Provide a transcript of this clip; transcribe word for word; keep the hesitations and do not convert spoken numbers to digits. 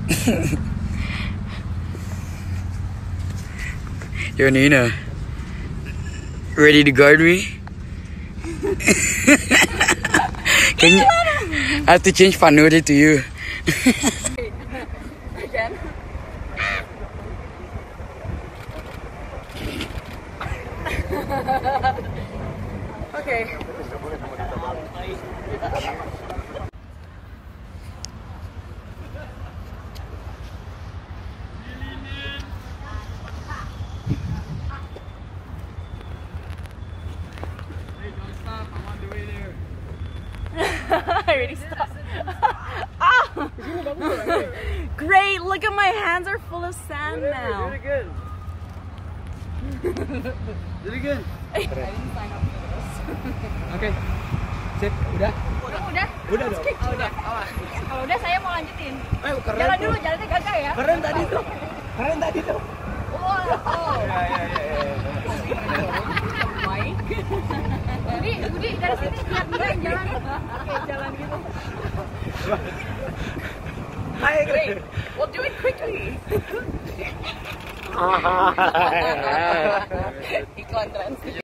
Kerenina, ready to guard me? Can you? I have to change Panuri to you. Again. Okay. I already stopped. Ah! Great! Look at my hands are full of sand now. Really good. Really good. I didn't sign up for this. Oke. Sip, udah? Udah? Udah? Udah dong. Oh, udah. Kalau udah saya mau lanjutin. Ayo, keren. Jalan dulu, jalannya gagah ya. Keren tadi tuh. Keren tadi tuh. Wow. Ya, ya, ya, ya. Baik. Budi, Budi dari sini lihat dia yang jalan. Oke, jalan gitu. Ayo, Great. We'll do it quickly. Iklan trans.